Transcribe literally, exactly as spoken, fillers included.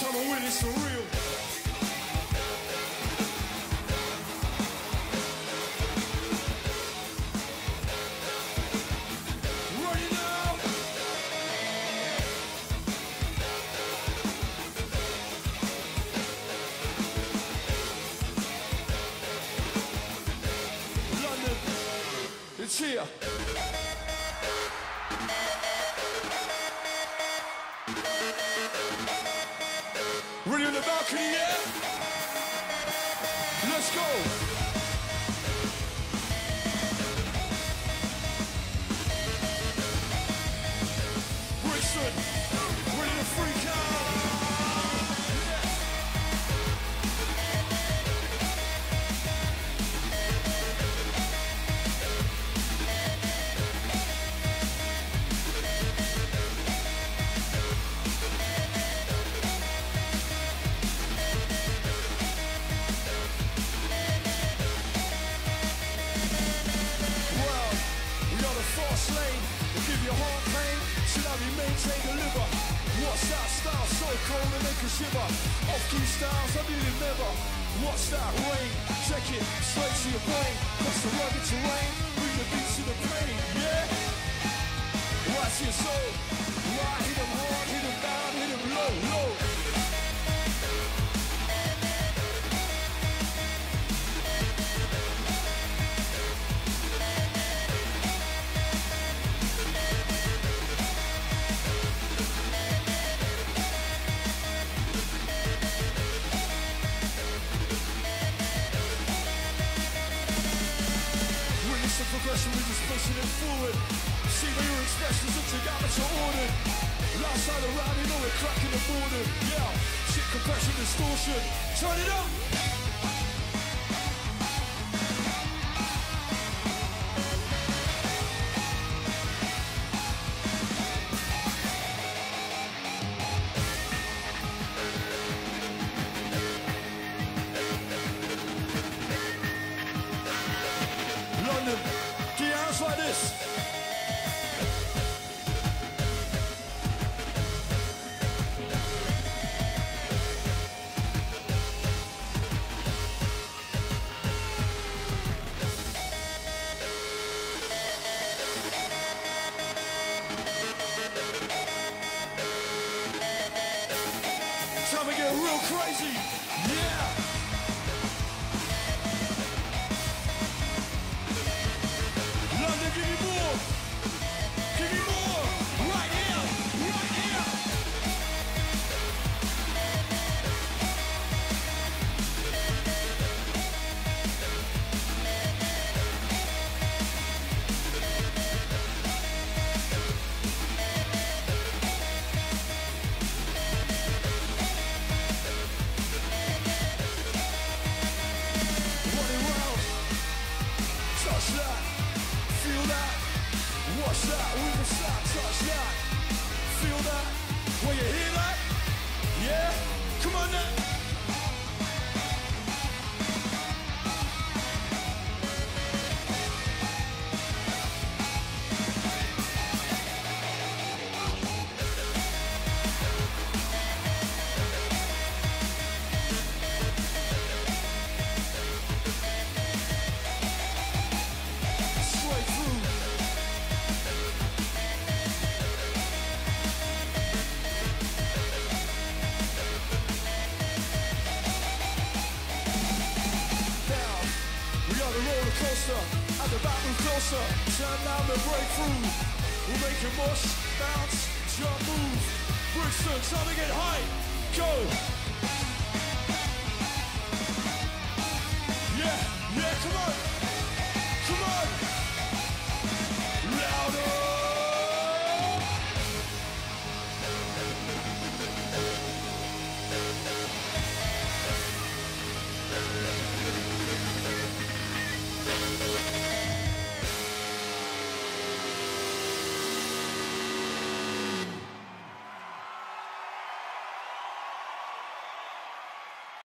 Time to win, it's for real. Ready now. London, it's here. Ready on the balcony, yeah? Let's go! Brixton, ready to freak out! Maintain the liver. What's that style? So cold to make a shiver. Off-key styles, I nearly never. What's that rain? Check it, straight to your brain. Cross the rugged terrain, bring the beats to the pain, yeah? What's your soul? Right, hit 'em hard, hit 'em down, hit 'em low, low. Progression, we just pushing it forward. See where your expressions are together to order. Last side around, you know we're cracking the border. Yeah, shit, compression, distortion. Turn it up. London, get your hands like this. Time to get real crazy. Yeah. London, give me more. Give me more. Right here. Right here. Running round. Touch that. Feel that, watch that, we can stop, touch that. Feel that, when you hear that, yeah, come on now. At the back move closer, turn down the breakthrough. We'll make it mush, bounce, jump, move. Brixton, time to get high, go. Yeah, yeah, come on.